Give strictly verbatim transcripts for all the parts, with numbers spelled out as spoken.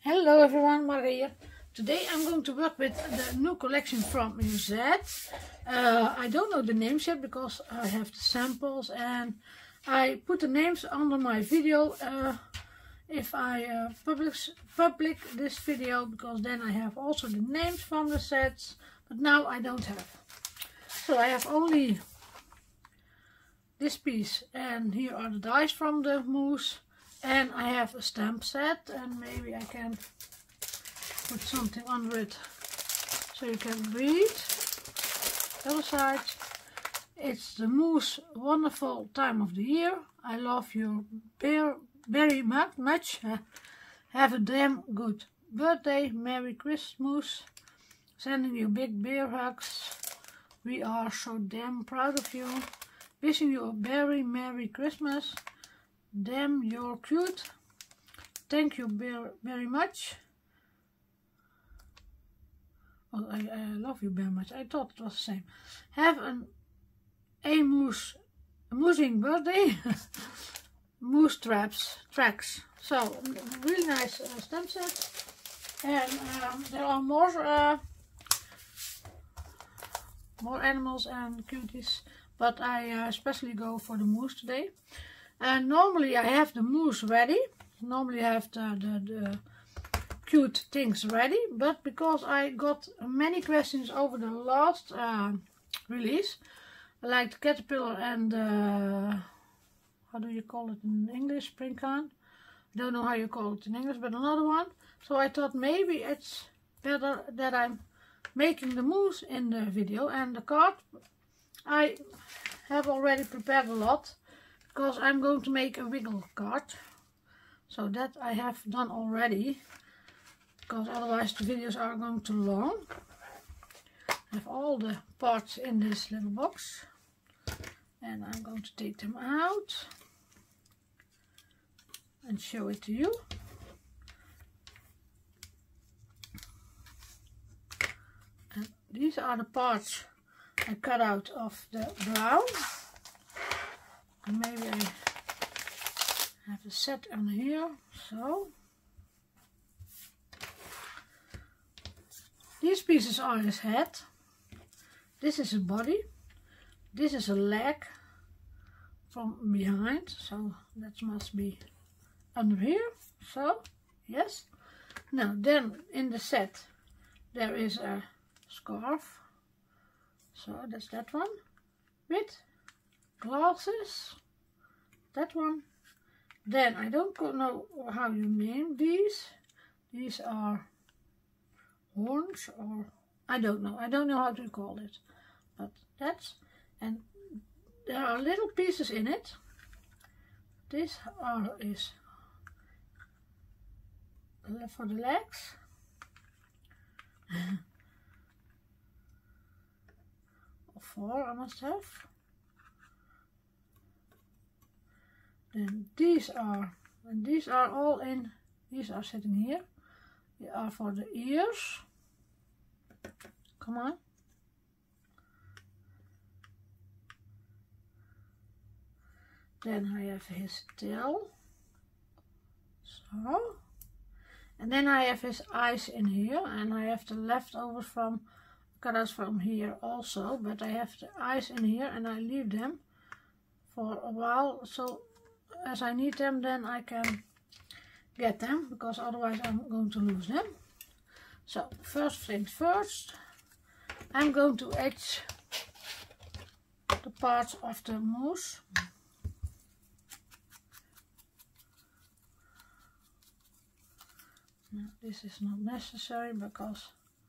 Hello everyone, Maria here. Today I'm going to work with the new collection from Musette. Uh, I don't know the names yet because I have the samples and I put the names under my video uh, if I uh, publish, public this video, because then I have also the names from the sets, but now I don't have. So I have only this piece, and here are the dies from the mousse. And I have a stamp set, and maybe I can put something under it so you can read. The other side, it's the mousse wonderful time of the year. I love you bear, very much. much. Have a damn good birthday, Merry Christmas. Sending you big bear hugs. We are so damn proud of you. Wishing you a very Merry Christmas. Damn, you're cute. Thank you very, very much. Oh, I, I love you very much. I thought it was the same. Have an a mousse, mousing birthday. Mousse traps, tracks. So, really nice uh, stamp set. And um, there are more, uh, more animals and cuties. But I uh, especially go for the mousse today. And normally I have the mousse ready. Normally I have the, the, the cute things ready. But because I got many questions over the last uh, release, like the caterpillar and uh, how do you call it in English? Spring can. I don't know how you call it in English, but another one. So I thought maybe it's better that I'm making the mousse in the video. And the card, I have already prepared a lot, because I'm going to make a wiggle card. So that I have done already, because otherwise the videos are going too long. I have all the parts in this little box. And I'm going to take them out and show it to you. And these are the parts I cut out of the brown. And maybe I have a set on here, so. These pieces are his head. This is his body. This is a leg from behind, so that must be under here, so, yes. Now, then in the set there is a scarf, so that's that one, with glasses, that one. Then I don't know how you name these. These are horns, or I don't know. I don't know how to call it. But that's, and there are little pieces in it. This are is for the legs. Four I must have. Then these are, and these are all in, these are sitting here. They are for the ears. Come on. Then I have his tail. So. And then I have his eyes in here. And I have the leftovers from, cutouts from here also. But I have the eyes in here and I leave them for a while. So as I need them, then I can get them, because otherwise I'm going to lose them. So first things first, I'm going to etch the parts of the mousse. Now, this is not necessary because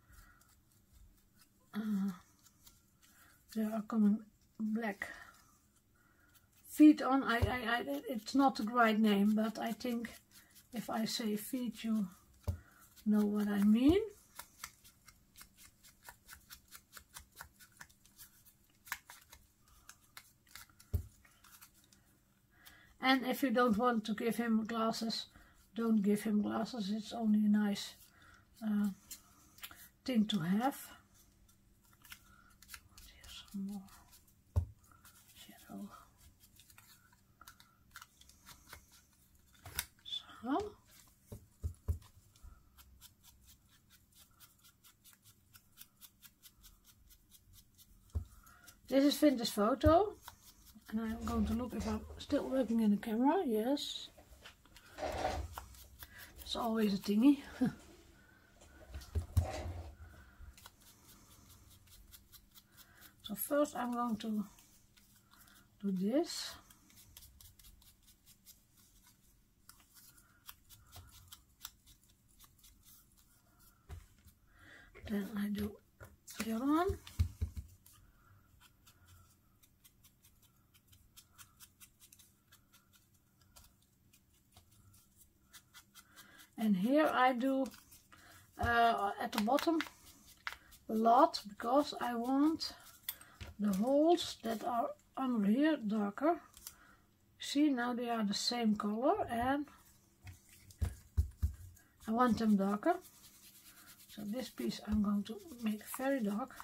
uh, there are coming black feet on. I, I, I, it's not the right name, but I think if I say feet, you know what I mean. And if you don't want to give him glasses, don't give him glasses. It's only a nice uh, thing to have. Here's some more shadow. So. This is Vintage Photo, and I'm going to look if I'm still working in the camera. Yes, it's always a thingy. So first I'm going to do this. Then I do the other one. And here I do uh, at the bottom a lot, because I want the holes that are under here darker. See, now they are the same color and I want them darker. So this piece I'm going to make very dark.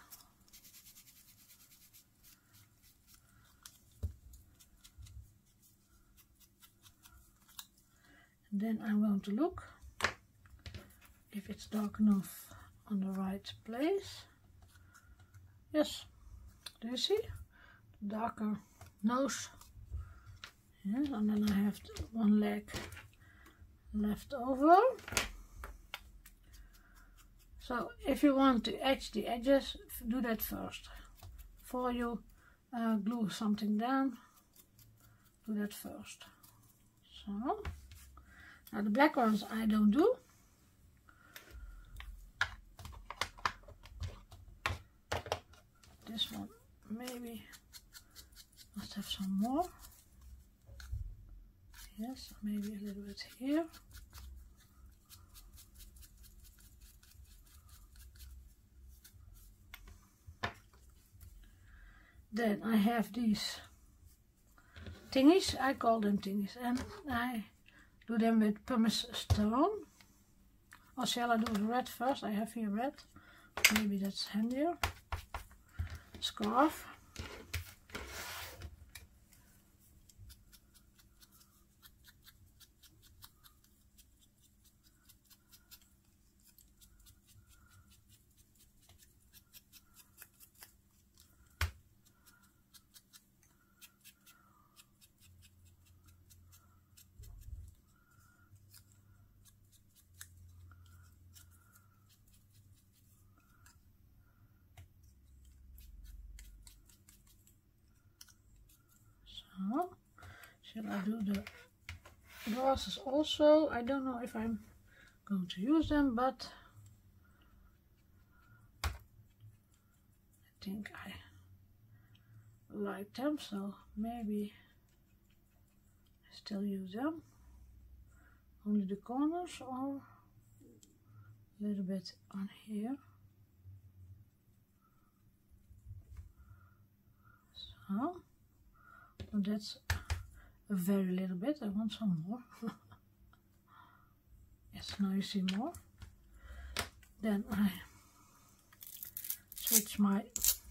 And then I'm going to look if it's dark enough on the right place. Yes, do you see? Darker nose. Yes, and then I have one leg left over. So if you want to etch the edges, do that first. Before you uh, glue something down, do that first. So, now the black ones I don't do. This one maybe must have some more. Yes, maybe a little bit here. Then I have these thingies, I call them thingies, and I do them with pumice stone. Or shall I do the red first? I have here red, maybe that's handier. Scarf. So, shall I do the glasses also? I don't know if I'm going to use them, but I think I like them, so maybe I still use them. Only the corners, or a little bit on here. So. Well, that's a very little bit. I want some more. Yes, now you see more. Then I switch my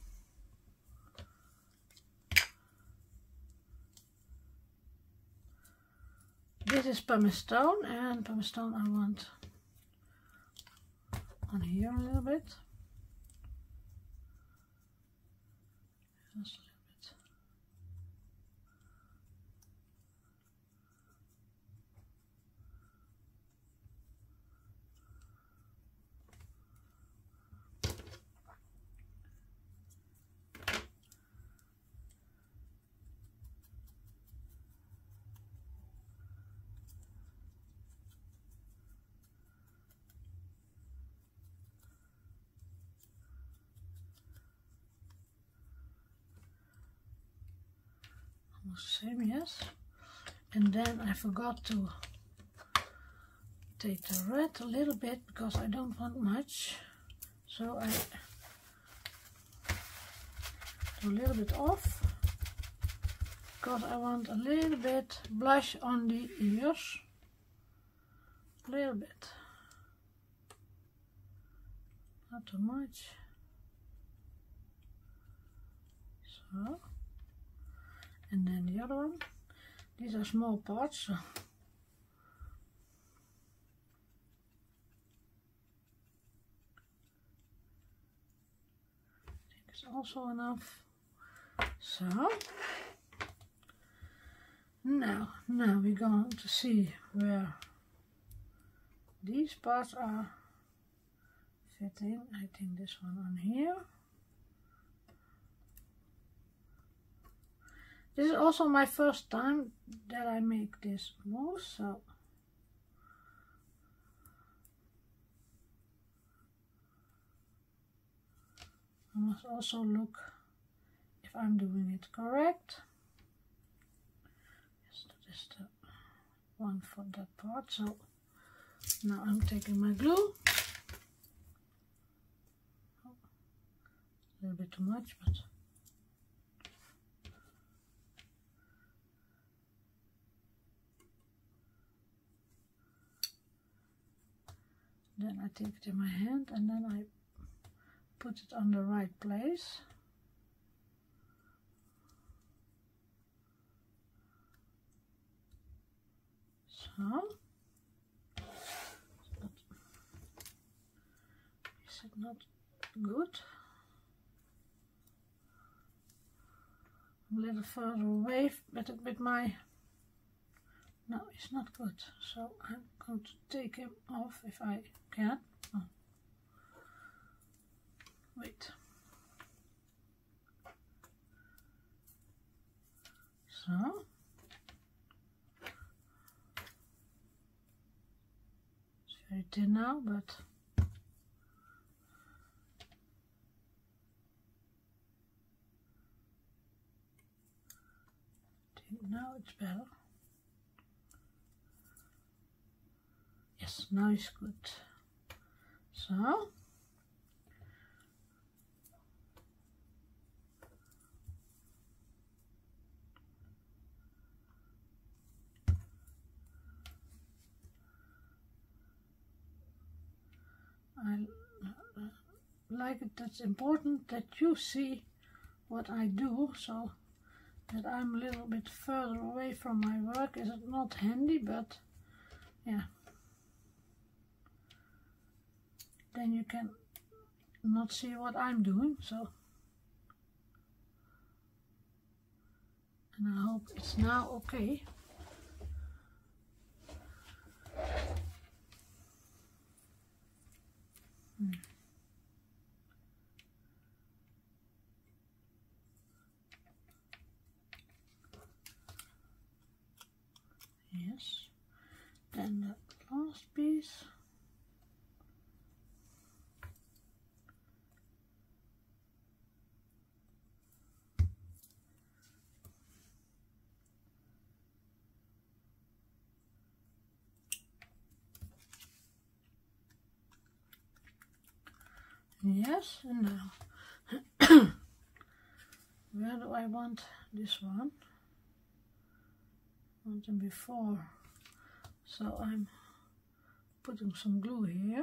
this is pumice stone, and pumice stone I want on here a little bit. Just almost the same, yes. And then I forgot to take the red a little bit, because I don't want much. So I do a little bit off, because I want a little bit blush on the ears. A little bit. Not too much. So. And then the other one. These are small parts, so I think it's also enough. So now, now we're going to see where these parts are fitting. I think this one on here. This is also my first time that I make this mousse, so I must also look if I'm doing it correct. Yes, that is the one for that part. So now I'm taking my glue. Oh, a little bit too much, but then I take it in my hand and then I put it on the right place. So, is it not good? I'm a little further away with, with my, no, it's not good. So I'm going to take him off if I can. Oh. Wait. So. It's very thin now, but I think now it's better. Yes, now it's good. So. I like it, that's important that you see what I do, so that I'm a little bit further away from my work. Is it not handy, but yeah, then you can not see what I'm doing. So, and I hope it's now okay. Hmm. Yes, then the last piece. Yes, and now where do I want this one? I want them before, so I'm putting some glue here,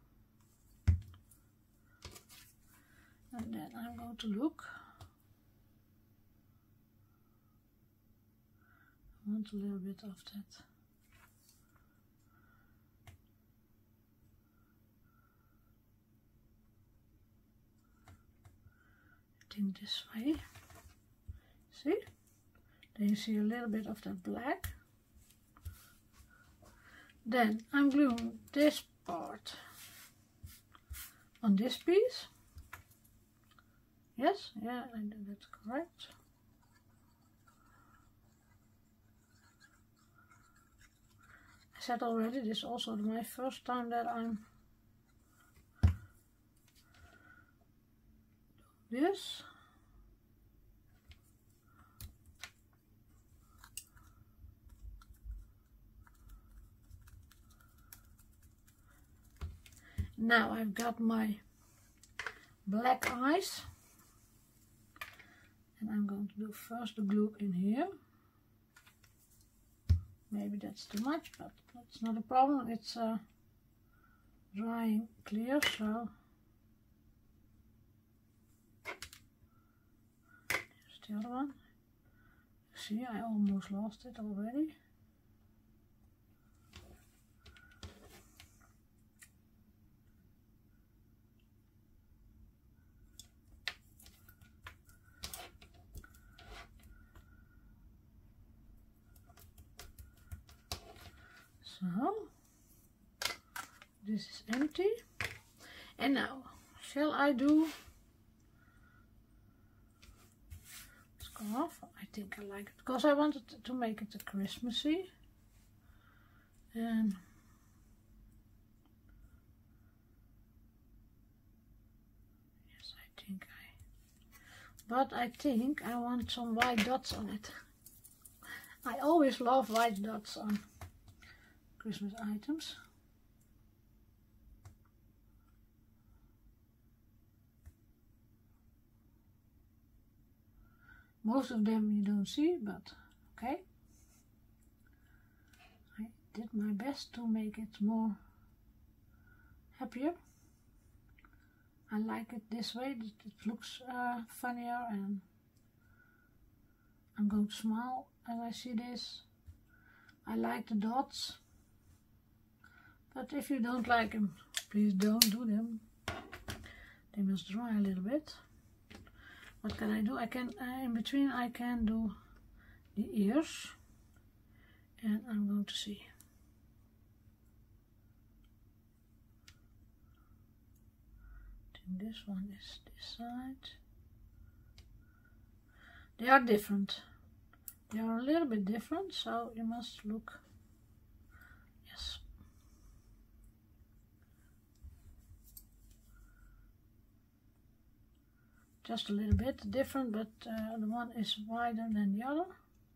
and then I'm going to look. I want a little bit of that. I think this way. See? Then you see a little bit of that black. Then I'm gluing this part on this piece. Yes, yeah, I did that correct. I said already, this is also my first time that I'm doing this. Now I've got my black eyes, and I'm going to do first the glue in here. Maybe that's too much, but that's not a problem. It's uh, drying clear, so here's the other one. See, I almost lost it already. So this is empty. And now, shall I do scarf? I think I like it because I wanted to make it a Christmassy. And yes, I think I, but I think I want some white dots on it. I always love white dots on Christmas items. Most of them you don't see, but okay. I did my best to make it more happier. I like it this way, it looks uh, funnier, and I'm going to smile as I see this. I like the dots, but if you don't like them, please don't do them. They must dry a little bit. What can I do? I can, uh, in between I can do the ears, and I'm going to see. I think this one is this side. They are different. They are a little bit different, so you must look. Yes. Just a little bit different, but uh, the one is wider than the other.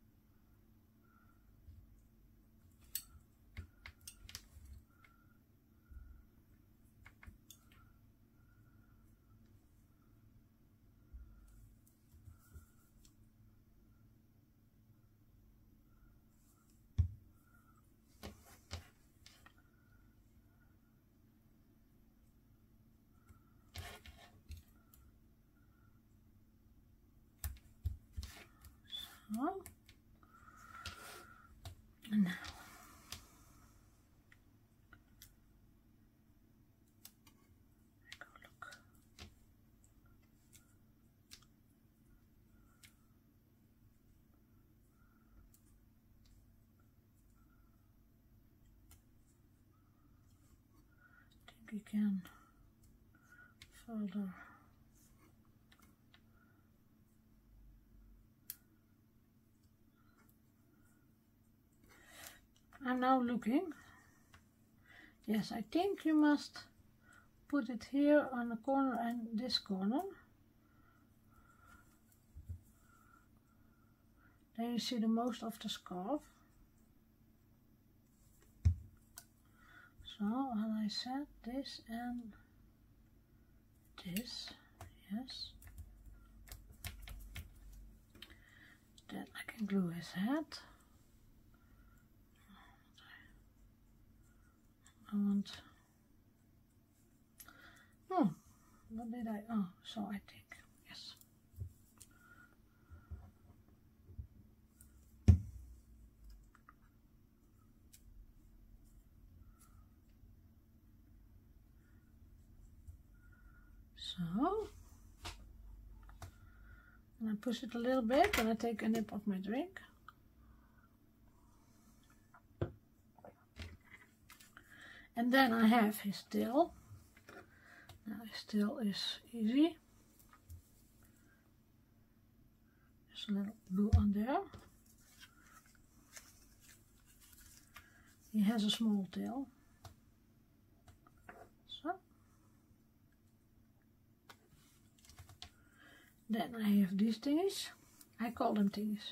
So, and now I go look. I think you can further. I'm now looking. Yes, I think you must put it here on the corner and this corner. Then you see the most of the scarf. So, as I said, this and this, yes. Then I can glue his head. I want, oh, what did I, oh, so I think, yes. So, and I push it a little bit, and I take a nip of my drink. And then I have his tail. Now his tail is easy. There's a little glue on there. He has a small tail. So. Then I have these thingies. I call them thingies.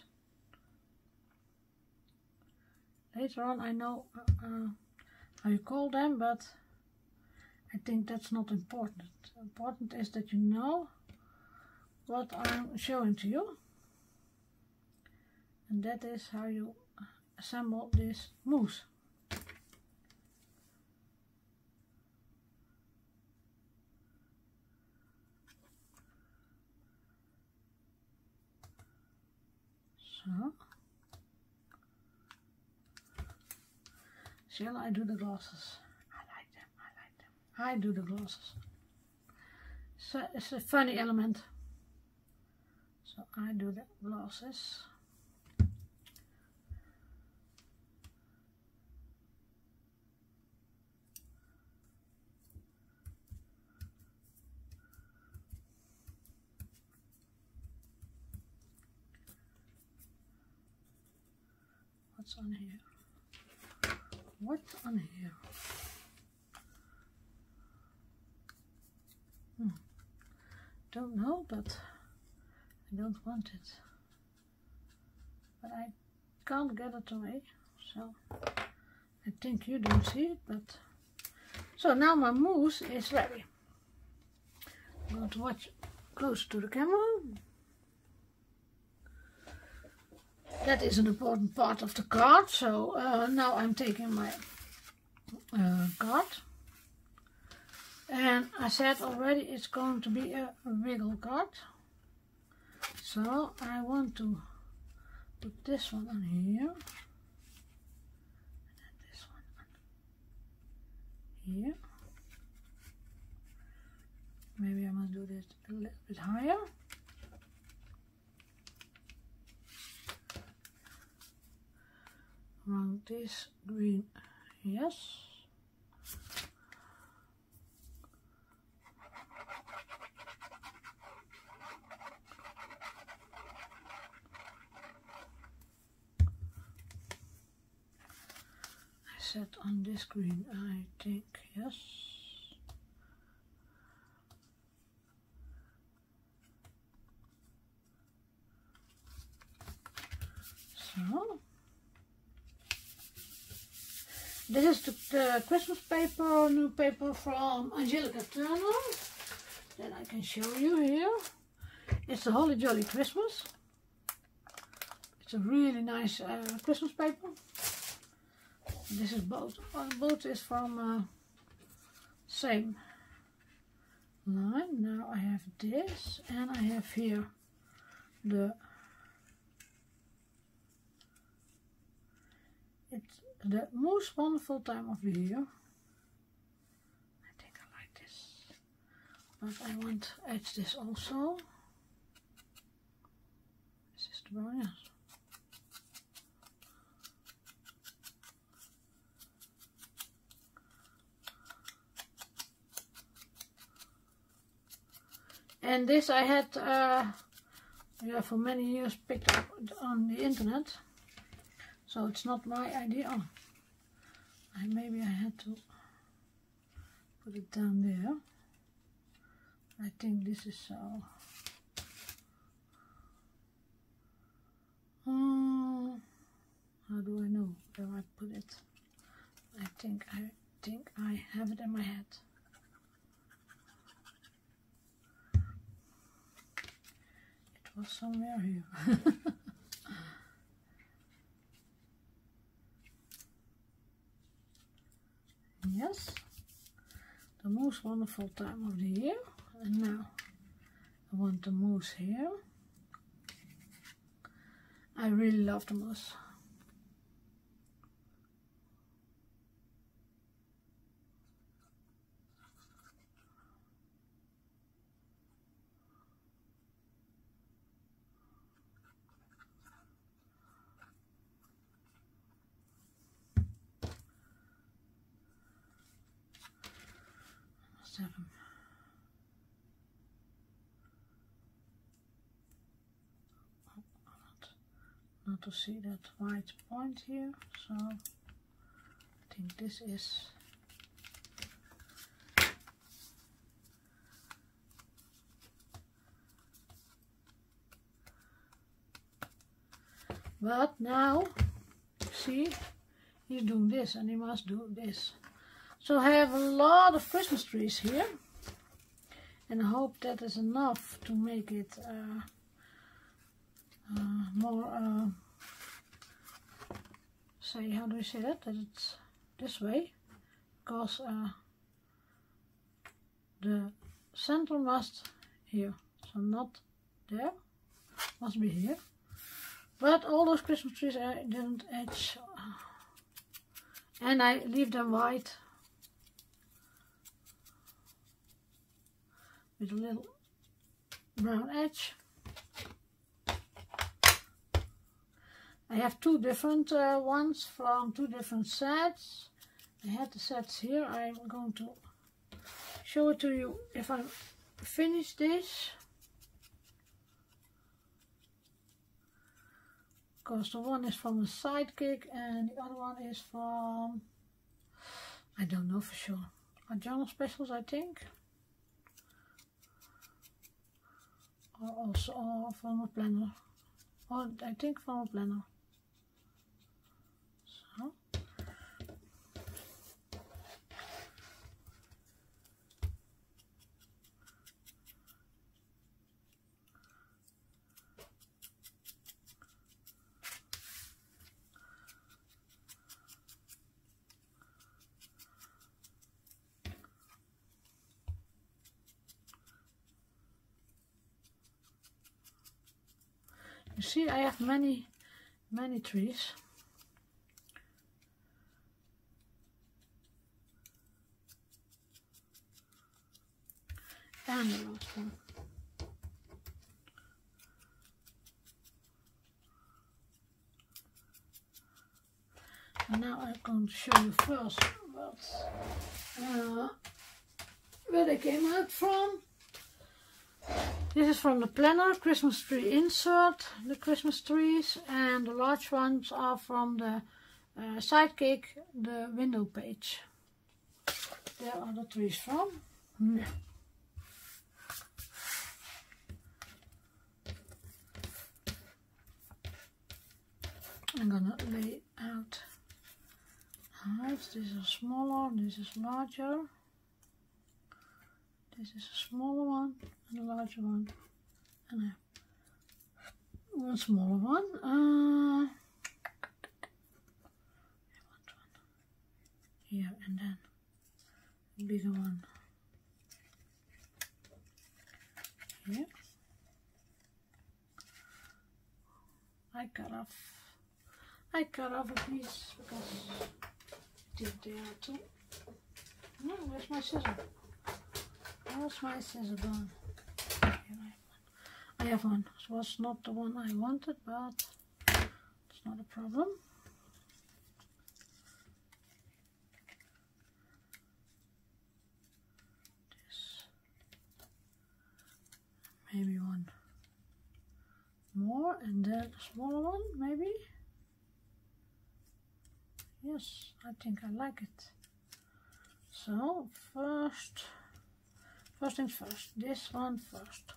Later on I know uh, uh, how you call them, but I think that's not important. Important is that you know what I'm showing to you, and that is how you assemble this mousse. So, shall I do the glasses? I like them, I like them. I do the glasses. So it's a funny element. So I do the glasses. What's on here? What's on here? Hmm. Don't know, but I don't want it. But I can't get it away, so I think you don't see it, but so now my mousse is ready. I'm going to watch close to the camera. That is an important part of the card, so uh, now I'm taking my uh, card. And I said already it's going to be a wiggle card. So I want to put this one on here. And this one on here. Maybe I must do this a little bit higher. Around this green, yes. I set on this green, I think, yes. So. This is the, the Christmas paper, new paper from Angelica Turner that I can show you here. It's a Holly Jolly Christmas. It's a really nice uh, Christmas paper. This is both. Uh, both is from uh, same line. Now I have this, and I have here the. It's the most wonderful time of the year. I think I like this, but I want to add this also. This is the brown, yes. And this I had, uh, yeah, for many years picked up on the internet. So it's not my idea. Oh, I, maybe I had to put it down there. I think this is so. Um, how do I know where I put it? I think I think I have it in my head. It was somewhere here. Yes, the most wonderful time of the year. And now I want the mousse here. I really love the mousse. Seven. Not to see that white point here, so I think this is but now see, he's doing this and he must do this. So I have a lot of Christmas trees here, and I hope that is enough to make it uh, uh, more, uh, say, how do we say that, that it's this way, because uh, the center must here, so not there, must be here. But all those Christmas trees I didn't edge, and I leave them white. With a little brown edge. I have two different uh, ones from two different sets. I had the sets here. I'm going to show it to you if I finish this. because the one is from a Sidekick and the other one is from, I don't know for sure, are journal specials, I think, or also or from a planner, or I think from a planner. So you see, I have many, many trees. And the last one. And now I'm going to show you first what, uh, where they came out from. This is from the planner, Christmas tree insert, the Christmas trees, and the large ones are from the uh, Sidekick, the window page. There are the trees from. Mm. I'm gonna lay out hives. This is smaller, this is larger. This is a smaller one and a larger one, and I have one smaller one. Uh, here and then a bigger one here. I cut off. I cut off a piece because I did there too. No, where's my scissor? Where's my scissor gone? Here I have one. I have one. It was not the one I wanted, but it's not a problem. This. Maybe one more, and then a smaller one, maybe. Yes, I think I like it. So first. First things first, this one first.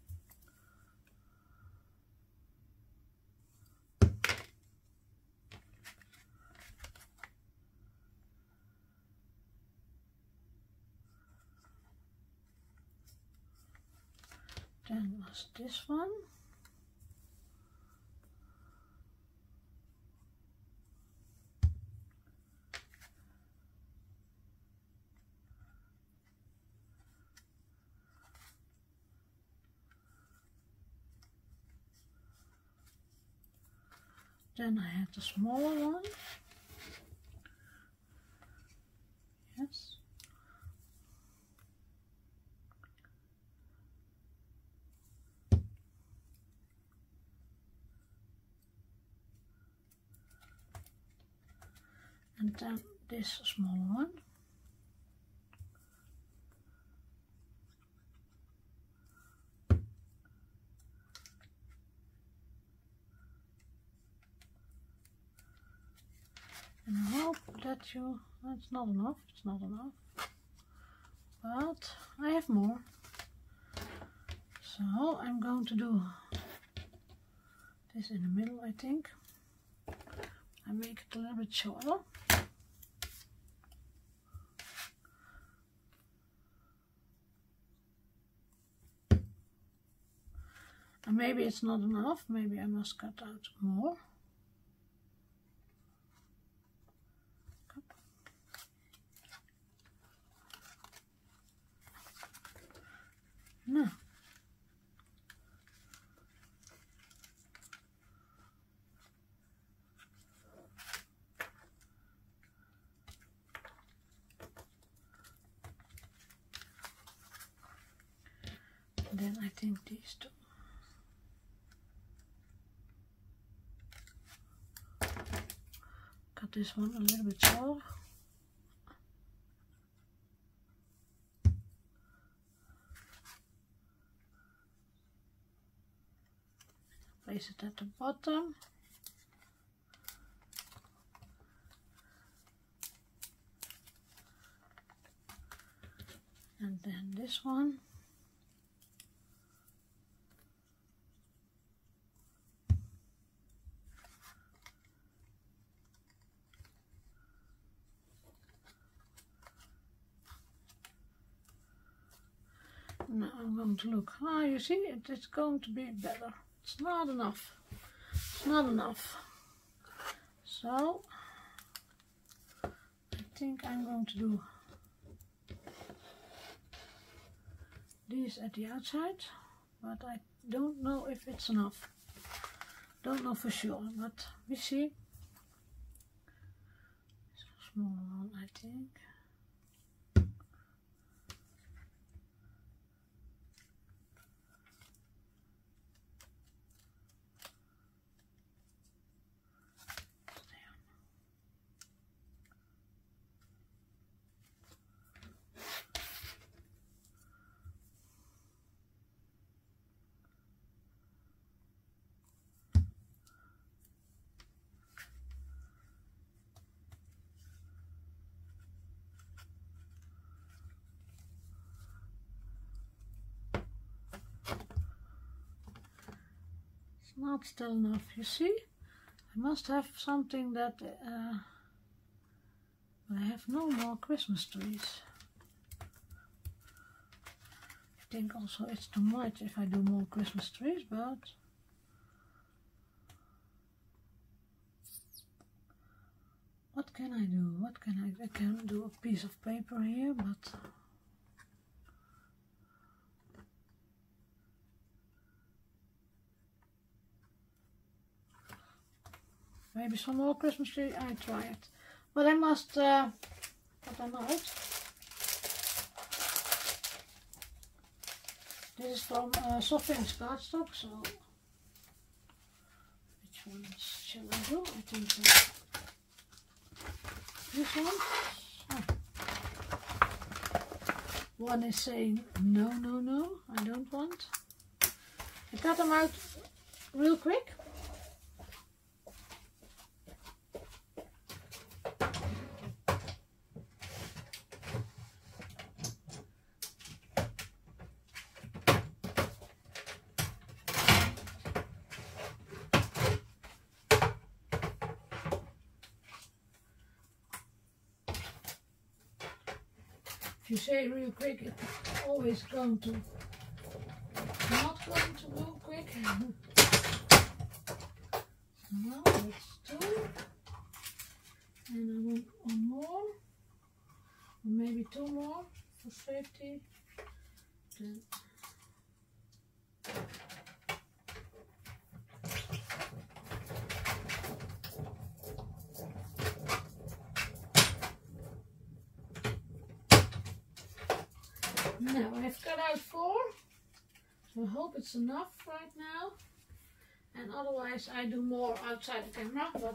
Then was this one. Then I have the smaller one. Yes. And then this smaller one. And I hope that you, that's not enough, it's not enough, but I have more. So I'm going to do this in the middle, I think. I make it a little bit shorter. And maybe it's not enough, maybe I must cut out more. No. Then I think these two. Cut this one a little bit shorter. Place it at the bottom. And then this one. Now I'm going to look. Ah, you see, it is going to be better. It's not enough. It's not enough. So I think I'm going to do these at the outside, but I don't know if it's enough. Don't know for sure, but we see. It's a small one, I think. Not still enough, you see. I must have something that uh, I have no more Christmas trees. I think also it's too much if I do more Christmas trees, but what can I do? What can I I can do a piece of paper here, but maybe some more Christmas tree. I try it, but I must uh, cut them out. This is from uh, Soft Finish cardstock. So which ones shall I do? I think uh, this one. Oh. One is saying no, no, no. I don't want. I cut them out real quick. If you say real quick, it's always going to not going to go quick. Now that's two, and I want one more, or maybe two more for safety. Then now I've cut out four, so I hope it's enough right now, and otherwise I do more outside the camera, but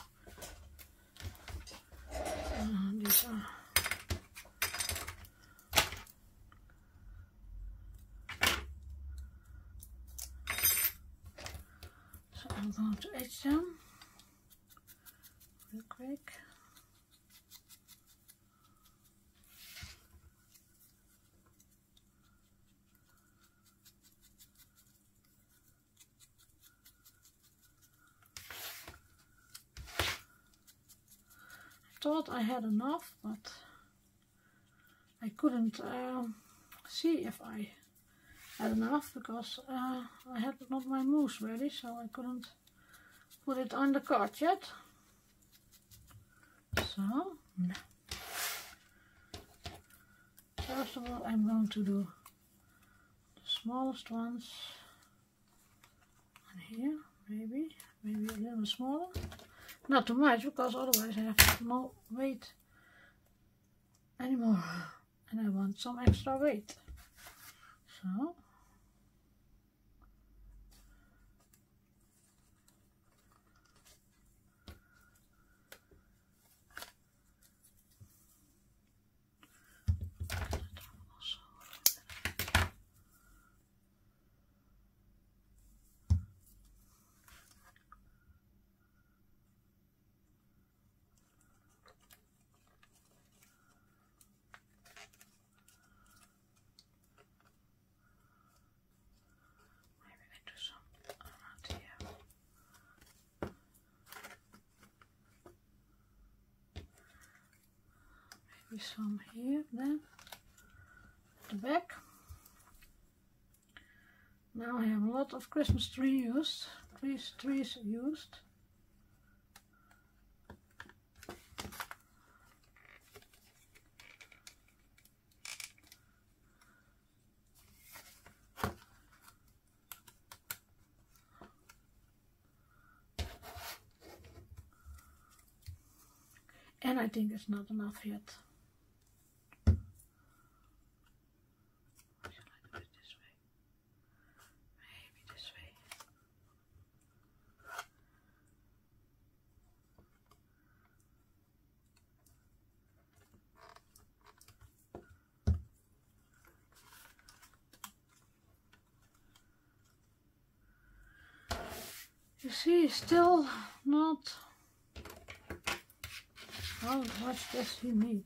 uh, these are so I'm going to etch them real quick. Thought I had enough, but I couldn't uh, see if I had enough because uh, I had not my mousse ready, so I couldn't put it on the card yet. So, no. First of all, I'm going to do the smallest ones on here, maybe, maybe a little smaller. Not too much, because otherwise I have no weight anymore, and I want some extra weight. So maybe some here then at the back. Now I have a lot of Christmas tree used, trees, trees used. And I think it's not enough yet. Or shall I do it this way? Maybe this way. You see, still not. How much does he need?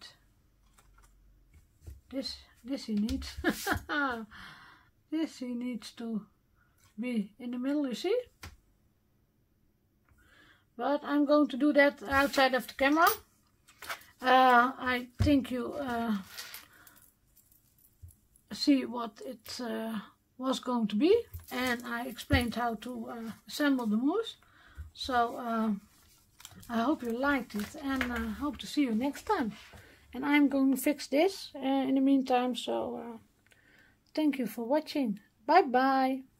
This, this he needs. This he needs to be in the middle, you see? But I'm going to do that outside of the camera. Uh, I think you uh, see what it uh, was going to be. And I explained how to uh, assemble the moose. So, uh, I hope you liked it and I uh, hope to see you next time. And I'm going to fix this uh, in the meantime, so uh, thank you for watching. Bye bye.